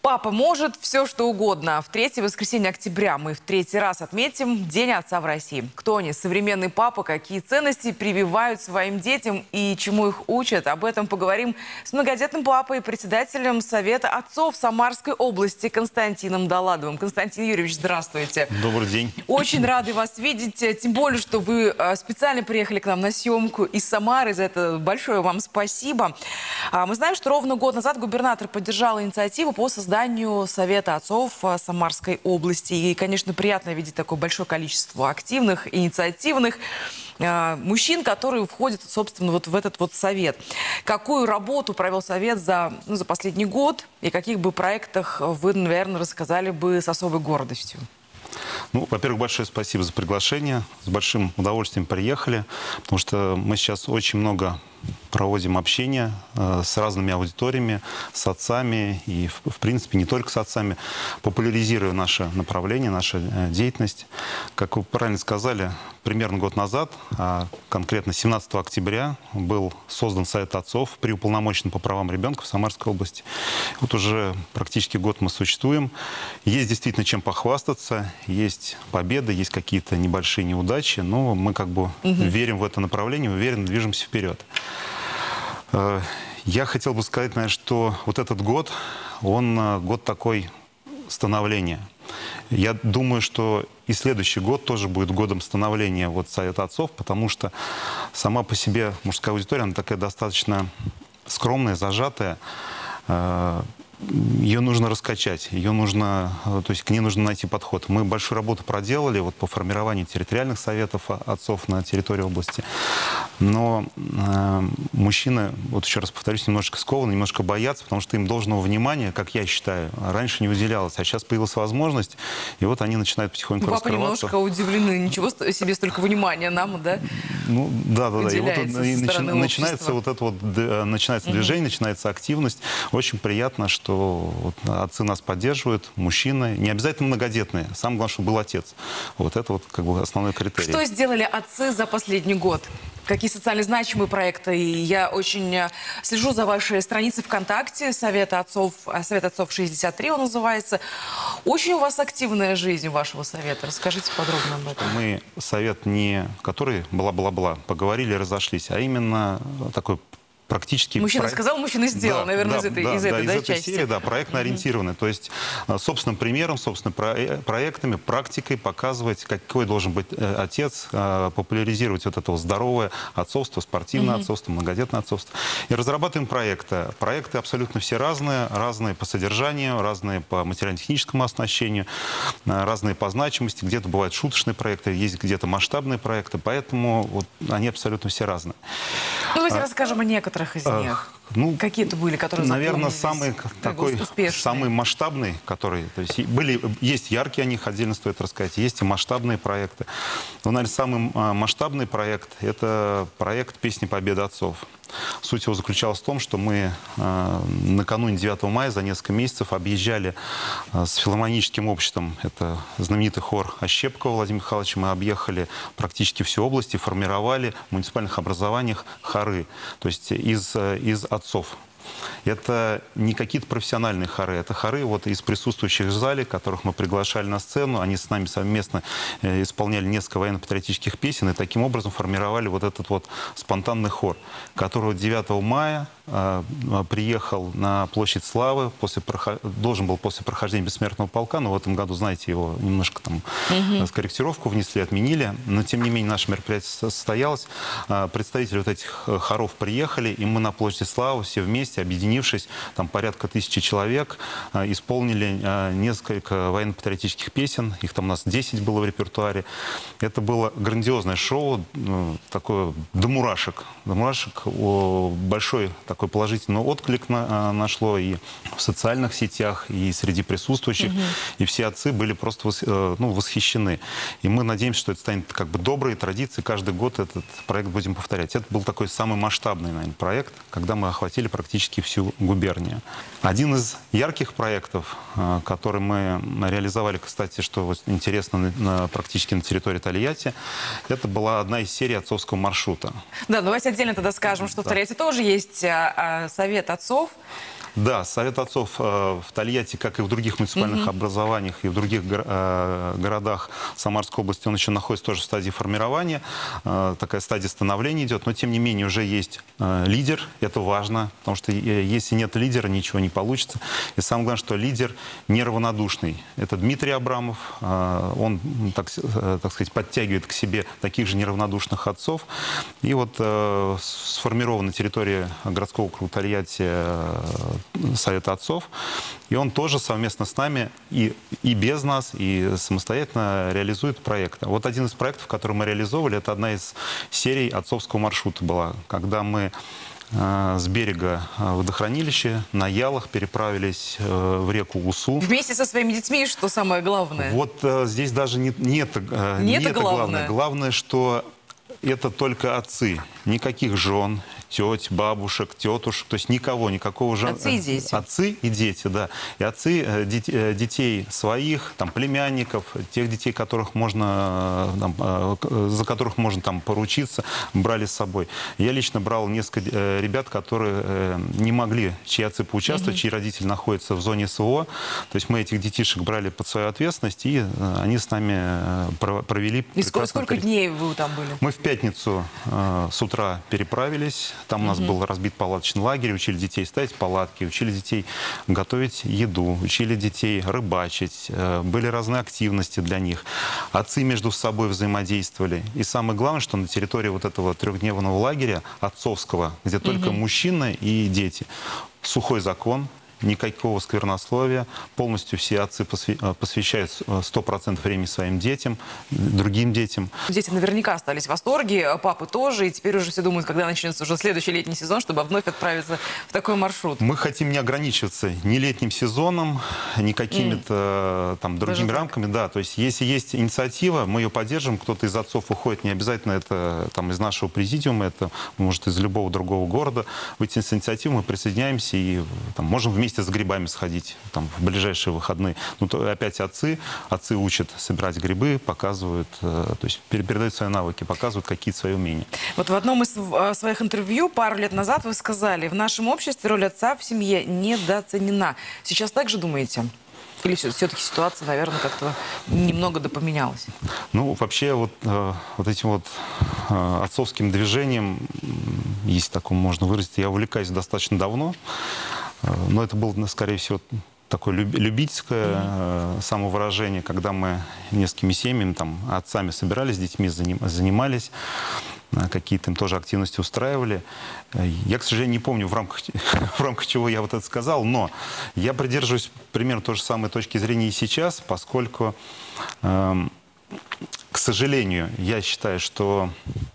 Папа может все, что угодно. В третье воскресенье октября мы в третий раз отметим День отца в России. Кто они? Современный папа? Какие ценности прививают своим детям и чему их учат? Об этом поговорим с многодетным папой и председателем Совета отцов Самарской области Константином Доладовым. Константин Юрьевич, здравствуйте. Добрый день. Очень рады вас видеть. Тем более, что вы специально приехали к нам на съемку из Самары. За это большое вам спасибо. Мы знаем, что ровно год назад губернатор поддержал инициативу по созданию Совета отцов Самарской области. И, конечно, приятно видеть такое большое количество активных, инициативных мужчин, которые входят, собственно, вот в этот вот совет. Какую работу провел совет за последний год и о каких бы проектах вы, наверное, рассказали бы с особой гордостью? Ну, во-первых, большое спасибо за приглашение. С большим удовольствием приехали, потому что мы сейчас очень много проводим общение с разными аудиториями, с отцами и, в принципе, не только с отцами, популяризируя наше направление, нашу деятельность. Как вы правильно сказали, примерно год назад, а конкретно 17 октября, был создан Совет отцов при уполномоченном по правам ребенка в Самарской области. Вот уже практически год мы существуем. Есть действительно чем похвастаться, есть победы, есть какие-то небольшие неудачи, но мы как бы верим в это направление, уверенно движемся вперед. Я хотел бы сказать, наверное, что вот этот год, он год такой становления. Я думаю, что и следующий год тоже будет годом становления вот Совета отцов, потому что сама по себе мужская аудитория, она такая достаточно скромная, зажатая. Ее нужно раскачать, ее нужно, то есть к ней нужно найти подход. Мы большую работу проделали вот по формированию территориальных советов отцов на территории области. Но мужчины, вот еще раз повторюсь, немножко скованы, немножко боятся, потому что им должного внимания, как я считаю, раньше не уделялось. А сейчас появилась возможность, и вот они начинают потихоньку раскрываться. Папа немножко удивлены. Ничего себе столько внимания нам, да? Ну, да. И вот начинается вот это вот, начинается движение, начинается активность. Очень приятно, что вот отцы нас поддерживают, мужчины, не обязательно многодетные. Самое главное, чтобы был отец. Вот это вот как бы основной критерий. Что сделали отцы за последний год? Какие социально значимые проекты? И я очень слежу за вашей страницей ВКонтакте, Совет отцов 63 он называется. Очень у вас активная жизнь вашего совета. Расскажите подробно об этом. Мы совет не который бла-бла-бла, поговорили, разошлись, а именно такой практически... Мужчина сказал, мужчина сделал, наверное, из этой части. Серии, да, проектно ориентированный. То есть собственным примером, собственными проектами, практикой показывать, какой должен быть отец, популяризировать вот это вот здоровое отцовство, спортивное отцовство, многодетное отцовство. И разрабатываем проекты. Проекты абсолютно все разные по содержанию, разные по материально-техническому оснащению, разные по значимости. Где-то бывают шуточные проекты, есть где-то масштабные проекты, поэтому вот они абсолютно все разные. Ну, давайте расскажем о некоторых из них. Ну, какие-то были, которые наверное, самый масштабный, который... То есть есть яркие о них, отдельно стоит рассказать, есть и масштабные проекты. Но, наверное, самый масштабный проект – это проект «Песни Победы отцов». Суть его заключалась в том, что мы накануне 9 мая за несколько месяцев объезжали с филармоническим обществом, это знаменитый хор Ощепкова Владимира Михайловича, мы объехали практически всю область и формировали в муниципальных образованиях хоры, то есть из отцов. Это не какие-то профессиональные хоры, это хоры вот из присутствующих в зале, которых мы приглашали на сцену. Они с нами совместно исполняли несколько военно-патриотических песен и таким образом формировали вот этот вот спонтанный хор, который 9 мая приехал на площадь Славы, должен был после прохождения бессмертного полка, но в этом году, знаете, его немножко там с корректировку внесли, отменили, но тем не менее наше мероприятие состоялось. Представители вот этих хоров приехали, и мы на площади Славы все вместе, объединившись, там порядка 1000 человек, исполнили несколько военно-патриотических песен, их там у нас 10 было в репертуаре. Это было грандиозное шоу, такое до мурашек. До мурашек большой такой положительный отклик нашло и в социальных сетях, и среди присутствующих. И все отцы были просто восхищены. И мы надеемся, что это станет как бы доброй традицией. Каждый год этот проект будем повторять. Это был такой самый масштабный, наверное, проект, когда мы охватили практически всю губернию. Один из ярких проектов, который мы реализовали, кстати, что интересно, практически на территории Тольятти, это была одна из серий отцовского маршрута. Да, давайте отдельно тогда скажем, что в Тольятти тоже есть Совет отцов. Да, Совет отцов в Тольятти, как и в других муниципальных образованиях и в других городах Самарской области, он еще находится тоже в стадии формирования. Такая стадия становления идет, но тем не менее уже есть лидер. Это важно, потому что если нет лидера, ничего не получится. И самое главное, что лидер неравнодушный. Это Дмитрий Абрамов. Он, так сказать, подтягивает к себе таких же неравнодушных отцов. И вот сформирована на территории городского округа Тольятти Совета отцов. И он тоже совместно с нами и без нас, и самостоятельно реализует проекты. Вот один из проектов, который мы реализовывали, это одна из серий отцовского маршрута была, когда мы с берега водохранилища на ялах переправились в реку Усу. Вместе со своими детьми, что самое главное? Вот здесь даже не это главное. Главное, что это только отцы. Никаких жен, теть, бабушек, тетушек, то есть никакого же... Отцы и дети. Отцы и дети, да. И отцы детей своих, там, племянников, тех детей, которых можно, за которых можно там поручиться, брали с собой. Я лично брал несколько ребят, которые не могли, чьи отцы поучаствовать, чьи родители находятся в зоне СВО. То есть мы этих детишек брали под свою ответственность, и они с нами провели... И сколько дней вы там были? Мы в пятницу с утра переправились. Там у нас был разбит палаточный лагерь. Учили детей ставить палатки, учили детей готовить еду, учили детей рыбачить. Были разные активности для них. Отцы между собой взаимодействовали. И самое главное, что на территории вот этого трехдневного лагеря отцовского, где только мужчины и дети, сухой закон, никакого сквернословия. Полностью все отцы посвящают 100% времени своим детям, другим детям. Дети наверняка остались в восторге, папы тоже. И теперь уже все думают, когда начнется уже следующий летний сезон, чтобы вновь отправиться в такой маршрут. Мы хотим не ограничиваться ни летним сезоном, ни какими-то там другими рамками. Да, то есть если есть инициатива, мы ее поддержим. Кто-то из отцов уходит, не обязательно это там из нашего президиума, это может из любого другого города. Выйти с инициативой, мы присоединяемся и там, можем вместе с грибами сходить там, в ближайшие выходные. Ну, то опять отцы учат собирать грибы, показывают, то есть передают свои навыки, показывают какие-то свои умения. Вот в одном из своих интервью пару лет назад вы сказали, в нашем обществе роль отца в семье недооценена. Сейчас так же думаете? Или все-таки ситуация, наверное, как-то немного допоменялась? Ну, вообще, вот этим вот отцовским движением, если такое можно выразить, я увлекаюсь достаточно давно. Но это было, скорее всего, такое любительское самовыражение, когда мы несколькими семьями, там, отцами собирались, с детьми занимались, какие-то им тоже активности устраивали. Я, к сожалению, не помню, в рамках чего я вот это сказал, но я придерживаюсь примерно той же самой точки зрения и сейчас, поскольку, к сожалению, я считаю, что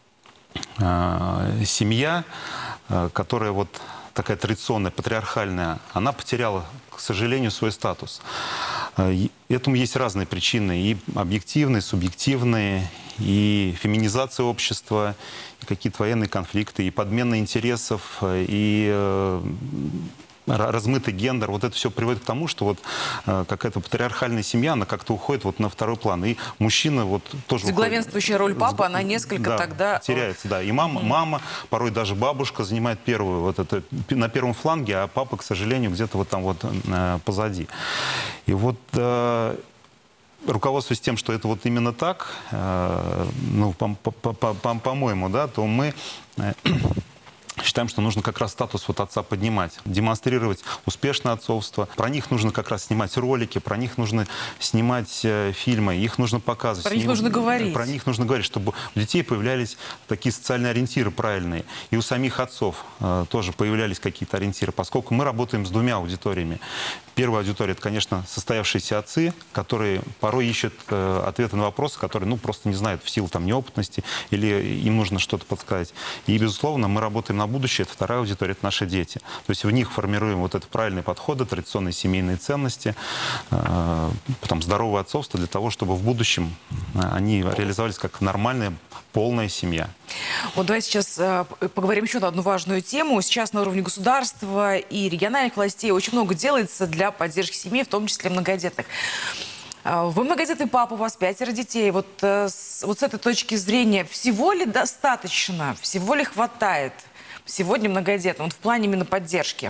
семья, которая вот такая традиционная, патриархальная, она потеряла, к сожалению, свой статус. Этому есть разные причины, и объективные, и субъективные, и феминизация общества, и какие-то военные конфликты, и подмена интересов, и размытый гендер. Вот это все приводит к тому, что вот какая-то патриархальная семья, она как-то уходит вот на второй план. И мужчина вот тоже... Главенствующая роль папы, она несколько тогда... теряется, да. И мама, порой даже бабушка занимает первую, вот это, на первом фланге, а папа, к сожалению, где-то вот там вот позади. И вот... руководствуясь тем, что это вот именно так, ну, по-моему, да, то мы считаем, что нужно как раз статус вот отца поднимать, демонстрировать успешное отцовство. Про них нужно как раз снимать ролики, про них нужно снимать фильмы, их нужно показывать. Про них нужно говорить. Про них нужно говорить, чтобы у детей появлялись такие социальные ориентиры правильные. И у самих отцов тоже появлялись какие-то ориентиры, поскольку мы работаем с двумя аудиториями. Первая аудитория — это, конечно, состоявшиеся отцы, которые порой ищут ответы на вопросы, которые, ну, просто не знают в силу там неопытности, или им нужно что-то подсказать. И, безусловно, мы работаем на будущее. Это вторая аудитория, это наши дети. То есть в них формируем вот это правильные подходы, традиционные семейные ценности, потом здоровое отцовство для того, чтобы в будущем они реализовались как нормальная, полная семья. Вот давайте сейчас поговорим еще на одну важную тему. Сейчас на уровне государства и региональных властей очень много делается для поддержки семей, в том числе многодетных. Вы многодетный папа, у вас 5 детей. Вот с этой точки зрения, всего ли достаточно, всего ли хватает сегодня многодетным, вот в плане именно поддержки?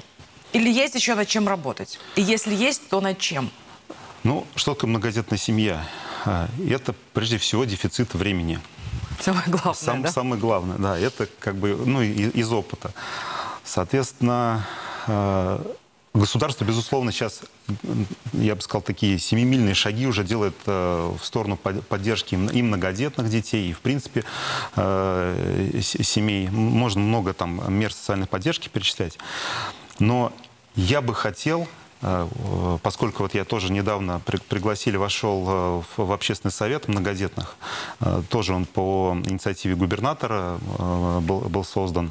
Или есть еще над чем работать? И если есть, то над чем? Ну, что такое многодетная семья? Это, прежде всего, дефицит времени. Самое главное, да? Самое главное, да. Это как бы, ну, из опыта. Соответственно, государство, безусловно, сейчас, я бы сказал, такие семимильные шаги уже делает в сторону поддержки и многодетных детей, и, в принципе, семей. Можно много там мер социальной поддержки перечислять. Но я бы хотел, поскольку вот я тоже недавно вошел в общественный совет многодетных, тоже он по инициативе губернатора был создан.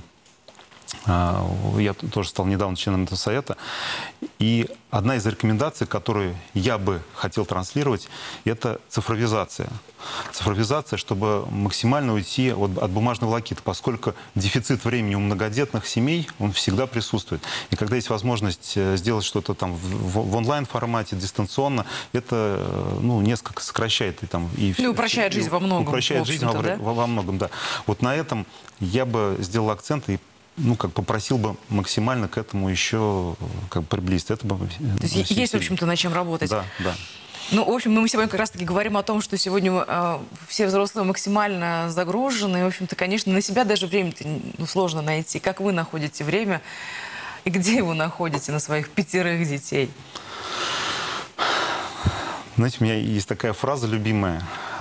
Я тоже стал недавно членом этого совета. И одна из рекомендаций, которую я бы хотел транслировать, это цифровизация. Цифровизация, чтобы максимально уйти от бумажной волокиты, поскольку дефицит времени у многодетных семей, он всегда присутствует. И когда есть возможность сделать что-то там в онлайн-формате, дистанционно, это, ну, несколько сокращает. И упрощает жизнь во многом. Упрощает жизнь во многом, да. Вот на этом я бы сделал акцент и попросил бы максимально к этому еще приблизиться. Это бы, то есть есть, в общем-то, над чем работать. Да, да. Ну, в общем, мы сегодня как раз-таки говорим о том, что сегодня все взрослые максимально загружены. И, в общем-то, конечно, на себя даже время-то сложно найти. Как вы находите время и где вы находите на своих 5 детей? Знаете, у меня есть такая фраза любимая.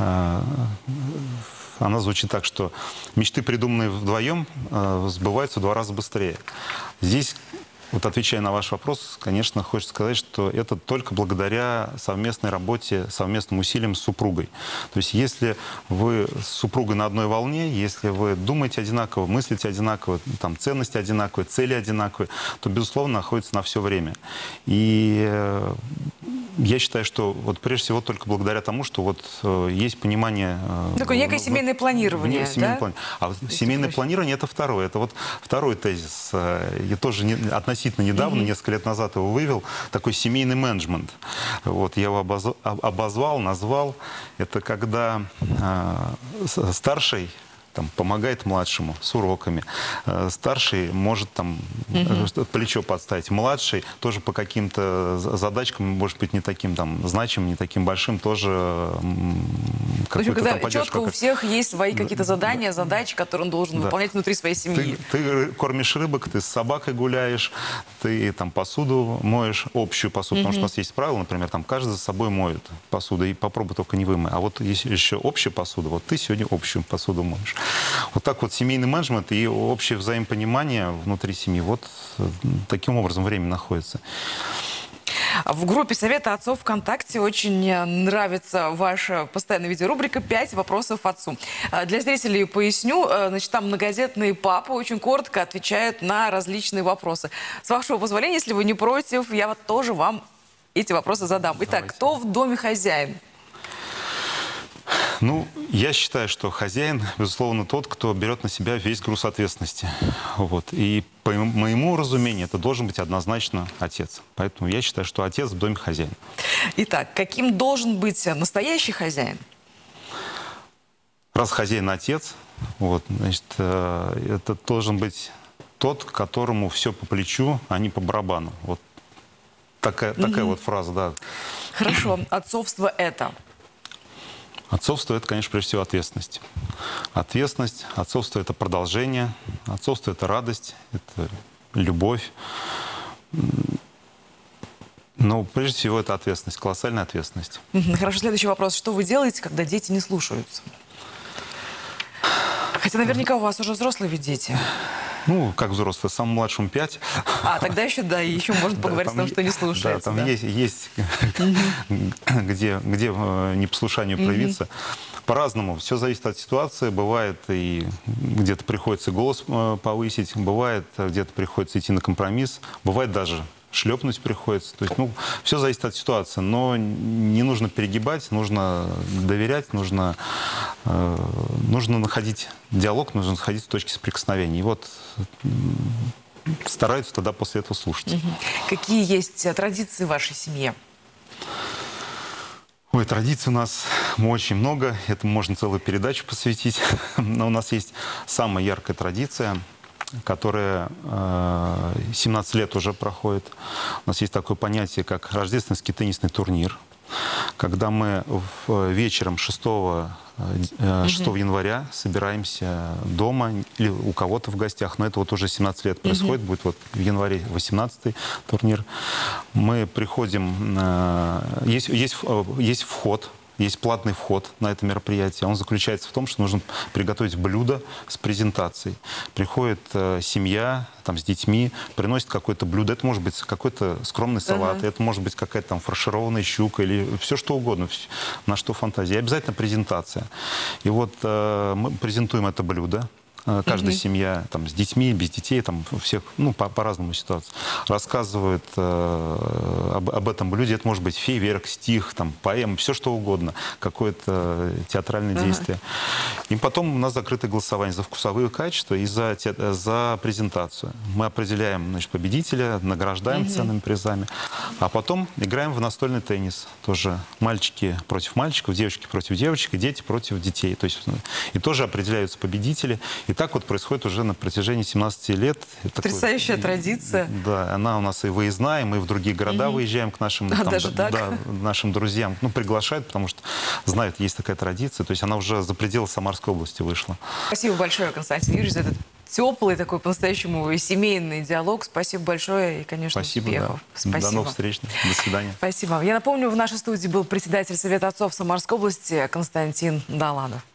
Она звучит так, что мечты, придуманные вдвоем, сбываются в 2 раза быстрее. Здесь, вот отвечая на ваш вопрос, конечно, хочется сказать, что это только благодаря совместной работе, совместным усилиям с супругой. То есть если вы с супругой на одной волне, если вы думаете одинаково, мыслите одинаково, там, ценности одинаковые, цели одинаковые, то, безусловно, находится на все время. И я считаю, что вот прежде всего только благодаря тому, что вот есть понимание... Такое некое семейное планирование, да? А вот семейное планирование — это второе. Это вот второй тезис. Я тоже относительно недавно, несколько лет назад его вывел, такой семейный менеджмент. Вот, я его обозвал, назвал. Это когда старший помогает младшему с уроками. Старший может плечо подставить. Младший тоже по каким-то задачкам, может быть, не таким значимым, не таким большим, тоже когда четко у всех есть свои какие-то задания, задачи, которые он должен выполнять внутри своей семьи. Ты кормишь рыбок, ты с собакой гуляешь, ты посуду моешь, общую посуду, потому что у нас есть правило, например, каждый за собой моет посуду, и попробуй только не вымой. А вот есть еще общая посуда, вот ты сегодня общую посуду моешь. Вот так вот семейный менеджмент и общее взаимопонимание внутри семьи, вот таким образом время находится. В группе Совета отцов ВКонтакте очень нравится ваша постоянная видеорубрика «5 вопросов отцу». Для зрителей поясню, значит, там многодетные папы очень коротко отвечают на различные вопросы. С вашего позволения, если вы не против, я вот тоже вам эти вопросы задам. Итак, давайте. Кто в доме хозяин? Ну, я считаю, что хозяин, безусловно, тот, кто берет на себя весь груз ответственности. Вот. И по моему разумению, это должен быть однозначно отец. Поэтому я считаю, что отец в доме хозяин. Итак, каким должен быть настоящий хозяин? Раз хозяин отец, вот, значит, это должен быть тот, которому все по плечу, а не по барабану. Вот такая вот фраза, да. Хорошо. Отцовство это? Отцовство – это, конечно, прежде всего ответственность. Ответственность, отцовство – это продолжение, отцовство – это радость, это любовь. Но прежде всего это ответственность, колоссальная ответственность. Хорошо, следующий вопрос. Что вы делаете, когда дети не слушаются? Хотя наверняка у вас уже взрослые ведь дети. Ну, как взрослые, самому младшему 5. Тогда еще, да, еще можно поговорить о том, что не слушается. Да, там есть где непослушанию проявиться. По-разному. Все зависит от ситуации. Бывает, и где-то приходится голос повысить, бывает, где-то приходится идти на компромисс, бывает даже шлепнуть приходится. То есть, все зависит от ситуации. Но не нужно перегибать, нужно доверять, нужно находить диалог, нужно находить точки соприкосновения. И вот стараются тогда после этого слушать. Какие есть традиции в вашей семье? Ой, традиций у нас очень много. Это можно целую передачу посвятить. Но у нас есть самая яркая традиция. которая 17 лет уже проходит. У нас есть такое понятие, как рождественский теннисный турнир, когда мы вечером 6 января собираемся дома или у кого-то в гостях, но это вот уже 17 лет происходит, будет вот в январе 18-й турнир. Мы приходим, есть вход, есть платный вход на это мероприятие. Он заключается в том, что нужно приготовить блюдо с презентацией. Приходит семья там, с детьми, приносит какое-то блюдо. Это может быть какой-то скромный салат, это может быть какая-то там фаршированная щука или все что угодно, на что фантазия. И обязательно презентация. И вот мы презентуем это блюдо. Каждая семья там, с детьми, без детей, там, всех, ну, по-разному ситуации, рассказывает об этом блюде. Это может быть фейерверк, стих, там, поэма, все что угодно, какое-то театральное действие. И потом у нас закрытое голосование за вкусовые качества и за презентацию. Мы определяем, значит, победителя, награждаем ценными призами, а потом играем в настольный теннис. Тоже мальчики против мальчиков, девочки против девочек, и дети против детей. То есть, и тоже определяются победители. И так вот происходит уже на протяжении 17 лет. Потрясающая традиция. Да, она у нас и выездная, и мы в другие города выезжаем к нашим, нашим друзьям. Ну, приглашают, потому что знают, есть такая традиция. То есть она уже за пределы Самарской области вышла. Спасибо большое, Константин Юрьевич, за этот теплый такой по-настоящему семейный диалог. Спасибо большое и, конечно, успехов. Да. Спасибо. До новых встреч. До свидания. Спасибо. Я напомню, в нашей студии был председатель Совета отцов Самарской области Константин Даланов.